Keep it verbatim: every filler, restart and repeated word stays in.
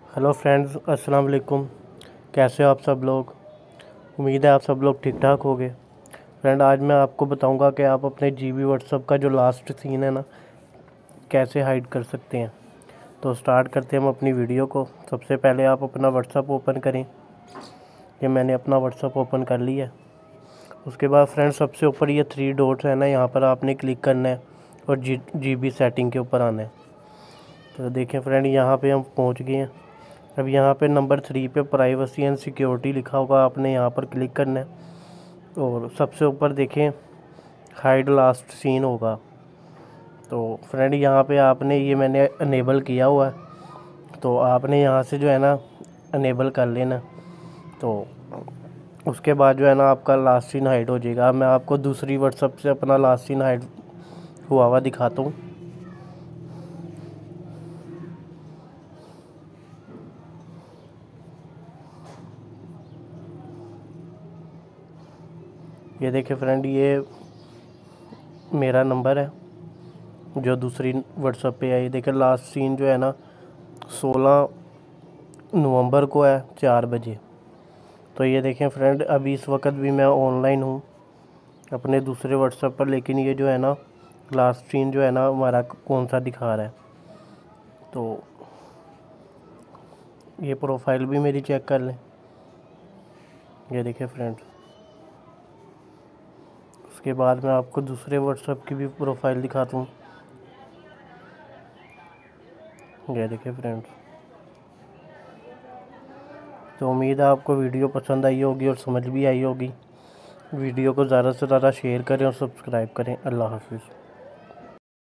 Hello friends, अस्सलाम वालेकुम। कैसे हो आप सब लोग? उम्मीद है आप सब लोग ठीक ठाक होंगे। फ्रेंड, आज मैं आपको बताऊंगा कि आप अपने जीबी व्हाट्सएप का जो लास्ट सीन है ना, कैसे हाइड कर सकते हैं। तो स्टार्ट करते हैं हम अपनी वीडियो को। सबसे पहले आप अपना व्हाट्सएप ओपन करें। ये मैंने अपना व्हाट्सएप ओपन कर लिया है। उसके बाद फ्रेंड, सबसे ऊपर ये थ्री डॉट्स है ना, यहाँ पर आपने क्लिक करना है और जी जीबी सेटिंग के ऊपर आना है। तो देखें फ्रेंड, यहाँ पे हम पहुँच गए हैं। अब यहाँ पे नंबर थ्री पे प्राइवेसी एंड सिक्योरिटी लिखा होगा, आपने यहाँ पर क्लिक करना है और सबसे ऊपर देखें हाइड लास्ट सीन होगा। तो फ्रेंड, यहाँ पे आपने ये मैंने अनेबल किया हुआ है, तो आपने यहाँ से जो है ना अनेबल कर लेना। तो उसके बाद जो है ना आपका लास्ट सीन हाइड हो जाएगा। अब मैं आपको दूसरी व्हाट्सएप से अपना लास्ट सीन हाइड हुआ हुआ दिखाता हूँ। ये देखिए फ्रेंड, ये मेरा नंबर है जो दूसरी व्हाट्सएप पे है। ये देखिए लास्ट सीन जो है ना सोलह नवंबर को है, चार बजे। तो ये देखें फ्रेंड, अभी इस वक्त भी मैं ऑनलाइन हूँ अपने दूसरे व्हाट्सएप पर, लेकिन ये जो है ना लास्ट सीन जो है ना हमारा कौन सा दिखा रहा है। तो ये प्रोफाइल भी मेरी चेक कर लें। ये देखिए फ्रेंड, उसके बाद मैं आपको दूसरे व्हाट्सएप की भी प्रोफाइल दिखाता हूँ। ये देखिए फ्रेंड, तो उम्मीद है आपको वीडियो पसंद आई होगी और समझ भी आई होगी। वीडियो को ज़्यादा से ज़्यादा शेयर करें और सब्सक्राइब करें। अल्लाह हाफिज़।